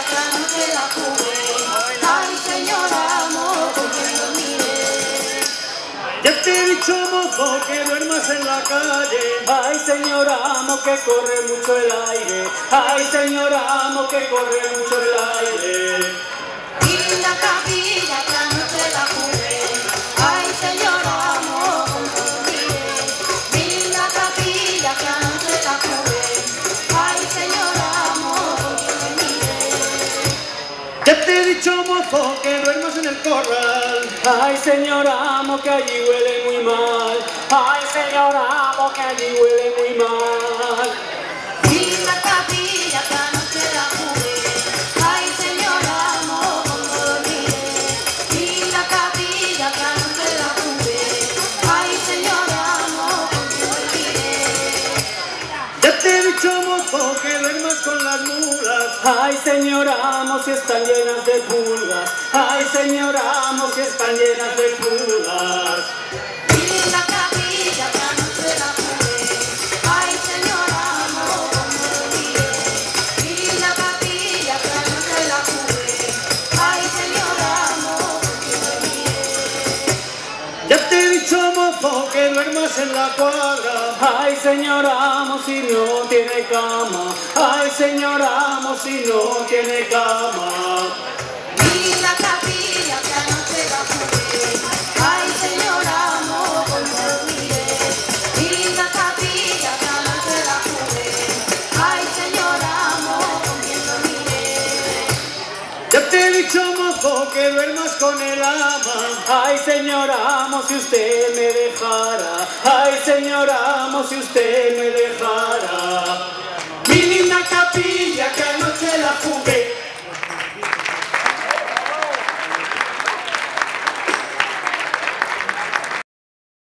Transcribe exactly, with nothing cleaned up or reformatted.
esta noche la jugué. Ay, señor amo, con quien dormiré. Ya te he dicho, mozo, que duermas en la calle. Ay, señor amo, que corre mucho el aire. Ay, señor amo, que corre mucho el aire. Y la capilla esta noche la jugué. Ay, señor amo, con quien dormiré. Y la capilla esta noche la jugué. Ay, señor amo, con quien dormiré. Ya te he dicho, mozo, que duermas en el corral. Ay, señor amo, que allí huele muy mal. Ay, señor amo, que allí huele muy mal. Y la capilla esta noche la jugué. Ay, señor amo, como dormiré. Y la capilla esta noche la jugué. Ay, señor amo, con quien dormiré. Ya te he dicho, mozo, que duermas con las mulas. Ay, señor amo, si están llenas de pulgas. Ay, señor amo, si están llenas de pulgas. Y la capilla esta noche la jugué. Ay, señor amo, como dormiré. Y la capilla esta noche la jugué. Ay, señor amo, con quien dormiré. Ya te he dicho, mozo, que duermas en la cuadra. Ay, señor amo, si no tiene cama. Ay, señor amo, si no tiene cama. Y la capilla esta noche la jugué. Ay, señor amo, como dormiré. Y la capilla esta noche la jugué. Ay, señor amo, con quien dormiré. Ya te he dicho, mozo, que duermas con el ama. Ay, señor amo, si usted me dejara. Ay, señor amo, si usted me dejara.